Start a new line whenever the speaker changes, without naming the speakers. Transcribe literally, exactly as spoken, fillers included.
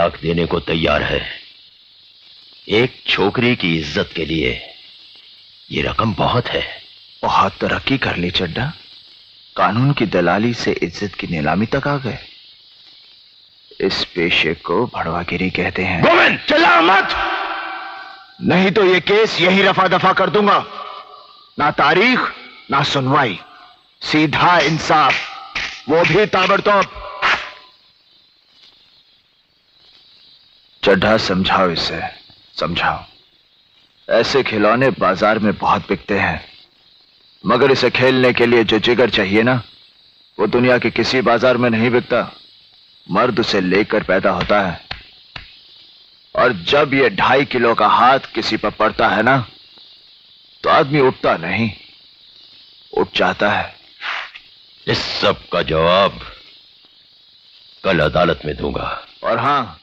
लाख देने को तैयार है। एक छोकरी की इज्जत के लिए ये रकम बहुत है।
बहुत तरक्की कर ली चड्डा, कानून की दलाली से इज्जत की नीलामी तक आ गए। इस पेशे को भड़वागिरी कहते हैं।
गोविंद चिल्ला मत,
नहीं तो ये केस यही रफा दफा कर दूंगा। ना तारीख ना सुनवाई, सीधा इंसाफ, वो भी ताबड़तोड़। चड्ढा समझाओ इसे, समझाओ। ऐसे खिलौने बाजार में बहुत बिकते हैं, मगर इसे खेलने के लिए जो जिगर चाहिए ना, वो दुनिया के किसी बाजार में नहीं बिकता। मर्द उसे लेकर पैदा होता है, और जब ये ढाई किलो का हाथ किसी पर पड़ता है ना, तो आदमी उठता नहीं, उठ जाता है।
इस सब का जवाब कल अदालत में दूंगा।
और हां,